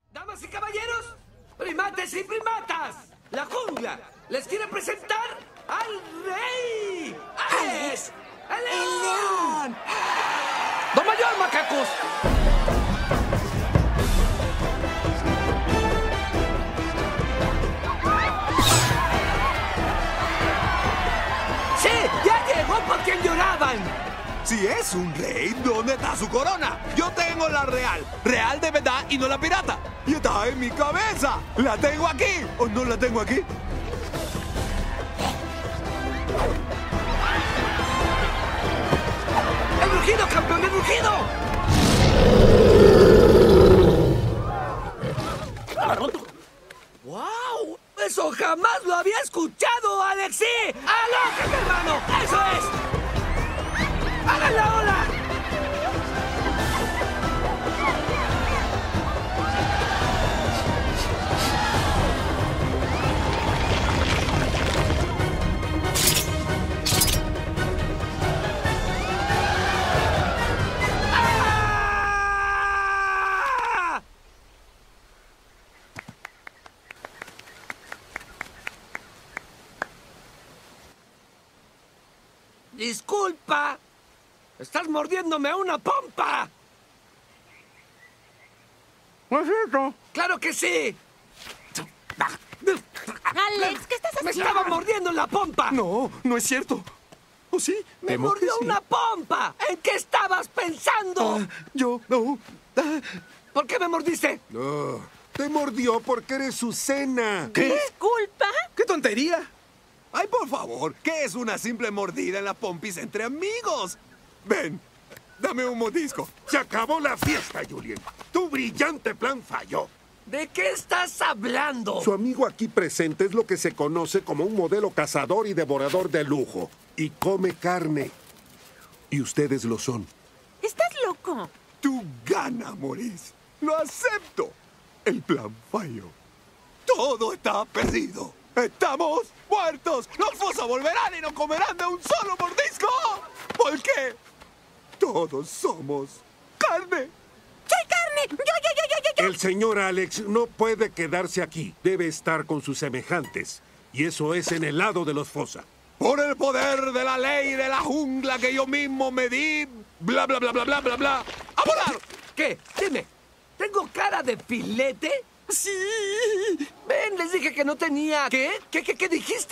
Damas y caballeros, primates y primatas, la jungla les quiere presentar al rey. ¡Alex! ¡El león! ¡Don Mayor, macacos! ¡Sí! ¡Ya llegó por quien lloraban! Si es un rey, ¿dónde está su corona? Yo tengo la real. Real de verdad y no la pirata. Y está en mi cabeza. ¿La tengo aquí o no la tengo aquí? ¡El rugido, campeón, el rugido! ¡Wow! ¡Eso jamás lo había escuchado, Alexi! ¡Alójate, hermano! ¡Eso es! ¡Hagan la ola! ¡Ah! Disculpa. ¡Estás mordiéndome una pompa! ¿No es cierto? ¡Claro que sí! Alex, ¿qué estás ¡Me haciendo? estaba mordiendo la pompa! No, no es cierto. ¿O sí? ¡Me Temo que mordió sí. una pompa! ¿En qué estabas pensando? Yo, no. ¿Por qué me mordiste? No, te mordió porque eres su cena. ¿Qué? ¿Disculpa? ¡Qué tontería! Ay, por favor, ¿qué es una simple mordida en la pompis entre amigos? Ven, dame un mordisco. Se acabó la fiesta, Julien. Tu brillante plan falló. ¿De qué estás hablando? Su amigo aquí presente es lo que se conoce como un modelo cazador y devorador de lujo. Y come carne. Y ustedes lo son. ¿Estás loco? Tu gana, Maurice. Lo acepto. El plan falló. Todo está perdido. ¡Estamos muertos! ¡Los Fosa volverán y no comerán de un solo mordisco! ¿Por qué? Todos somos carne. ¡Soy carne! ¡Yo! El señor Alex no puede quedarse aquí. Debe estar con sus semejantes. Y eso es en el lado de los Fosa. Por el poder de la ley de la jungla que yo mismo me di. Bla, bla, bla, bla, bla, bla, bla. ¡A volar! ¿Qué? Dime, ¿tengo cara de filete? ¡Sí! Ven, les dije que no tenía... ¿Qué? ¿Qué dijiste?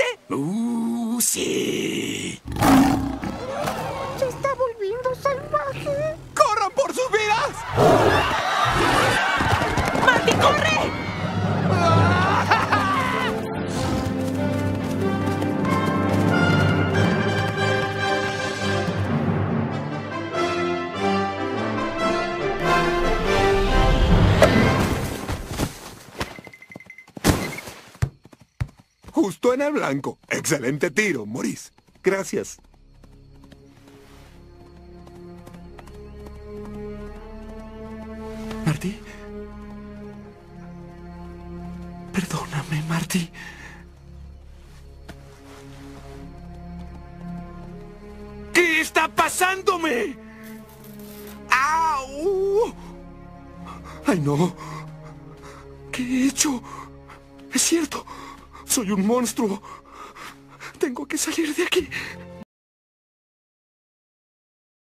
Sí. ¡Se está volviendo salvaje! ¡Corran por sus vidas! ¡Marty, corre! Justo en el blanco. Excelente tiro, Maurice. Gracias. ¿Marty? Perdóname, Marty. ¿Qué está pasándome? ¡Au! ¡Ay, no! ¿Qué he hecho? Es cierto. Soy un monstruo. Tengo que salir de aquí.